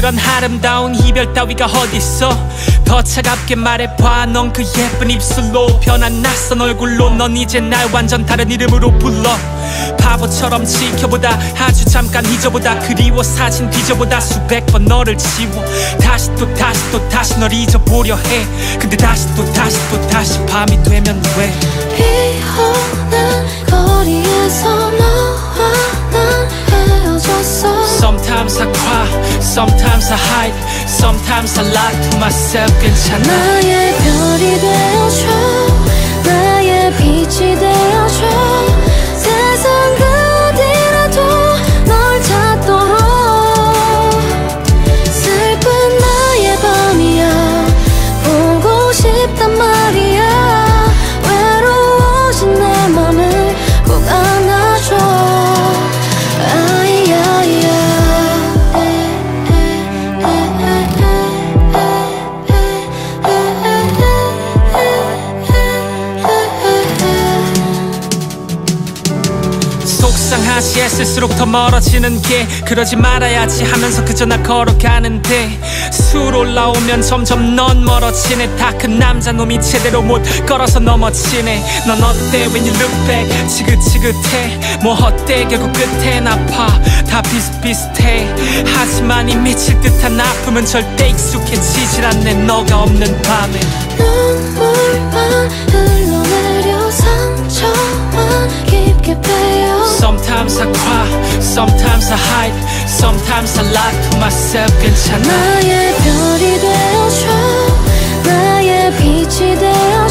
그런 아름다운 이별 따위가 어딨어. 더 차갑게 말해봐. 넌 그 예쁜 입술로 변한 낯선 얼굴로 넌 이제 날 완전 다른 이름으로 불러. 바보처럼 지켜보다 아주 잠깐 잊어보다 그리워 사진 뒤져보다 수백 번 너를 지워. 다시 또 다시 널 잊어보려 해. 근데 다시 또 다시 밤이 되면 왜 비 오는 거리에서 너와 난 헤어졌어. Sometimes I cry, sometimes I hide, sometimes I lie to myself. 괜찮아. 나의 별이 되어줘, 나의 빛이 되어줘. 세상 그 어디라도 널 찾도록. 슬픈 나의 밤이야, 보고 싶단 말이야. 외로워진 내 맘을 꼭 안아줘. 속상하지 애쓸수록 더 멀어지는 게 그러지 말아야지 하면서 그저 나 걸어가는데 술 올라오면 점점 넌 멀어지네. 다 큰 남자놈이 제대로 못 걸어서 넘어지네. 넌 어때 when you look back 지긋지긋해. 뭐 어때 결국 끝엔 아파. 다 비슷비슷해. 하지만 이 미칠 듯한 아픔은 절대 익숙해지질 않네. 너가 없는 밤에 눈물만 흘러내려 상처만 깊게 베어. Sometimes I cry, sometimes I hide, sometimes I lie to myself. 괜찮아. 나의 별이 되어줘, 나의 빛이 되어줘.